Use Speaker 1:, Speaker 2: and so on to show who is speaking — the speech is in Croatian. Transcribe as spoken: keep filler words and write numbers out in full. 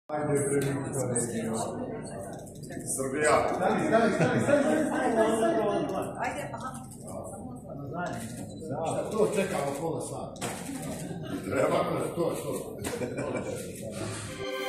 Speaker 1: Ajde, preminuta regija. Srbija.
Speaker 2: Stavi, stavi, stavi, stavi, stavi.
Speaker 3: Ajde, aha.
Speaker 2: Šta to čekamo pola sata?
Speaker 1: Treba.
Speaker 2: Što, što?